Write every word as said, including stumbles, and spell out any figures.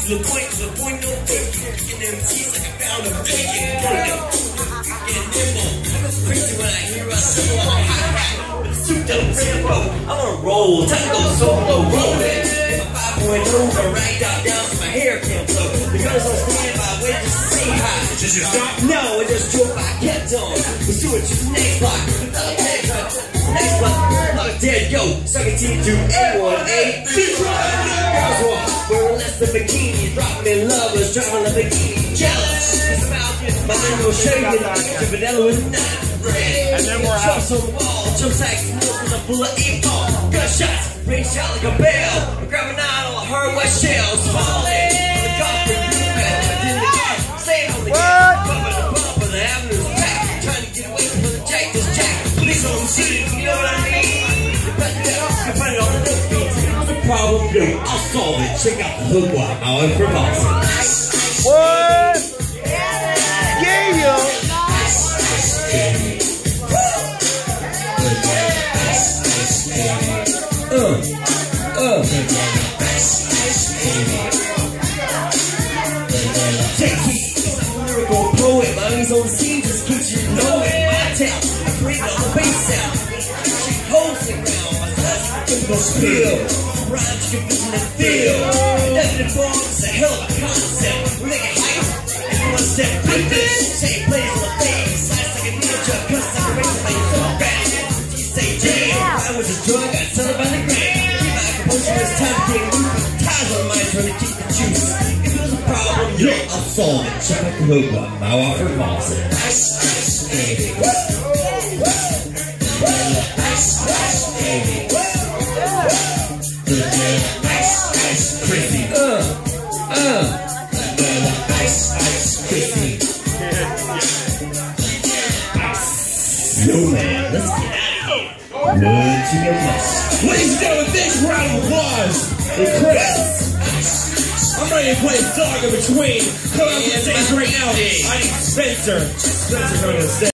to the point, to the point, no faking. Kicking them teeth like I found a bacon. Getting nimble. I'm a crazy when I hear a symbol on my hat. With a souped up rainbow. I'm on a roll. Time to go solo rolling. five point oh, go right down, down so my hair can't flow. The girls on standby, wait to see hi. Did you stop? No, I just drove by, kept on. We see what you next block. Next block, block dead, yo. Sucking T to A one, A. Girls walk, wearing less than bikinis. Dropping in lovers, driving a bikini. Jealous, cause I'm out here. My name will show you the picture, vanilla with nine bread. And then we're out. Jumps on the wall, jump sacks, milk with a bullet, eight ball. Gunshots, ring shot like a bell. I grab a nine on a hard wet shell. Falling on the golf and blue bell. I did the car, staying on the gas. Bumping the bump and the avenue's packed. Trying to get away from the jack, this jack. Police on the city, you know what I mean? You bet that I can find it on the dope beats. What's the problem? No, I'll solve it. Check out the hook while I'm improvising. What? Yeah, yo. Uh, uh. Take heat, I'm a lyrical poet. Mommy's on the scene, just keeps you knowing. My town, I bring all the bass sound. She holds it round, my classic typical spill. Rhymes you can vision and feel. Definite form, it's a hell of a concept. We make it hype, and you want to step with this. Take plays on the face, slice like a ninja, cause separation by your thought back. You say, damn, I was a drug, I sell it by the gram. Keep my composure, it's time to get loose. Ties on my trying to keep the juice. If there's a problem, yo, I'll solve it. Check out the hook one, my offer faucet. Ice, ice, baby. Ice, ice, baby. Ice, ice, crazy. Uh, uh. Ice, ice, crazy. Yo, man, let's get out of here. Would you get this? Ladies and gentlemen, this round of applause for Chris. I'm ready to play a song in between. Come on the stage right now. I need Spencer. Spencer coming to the stage.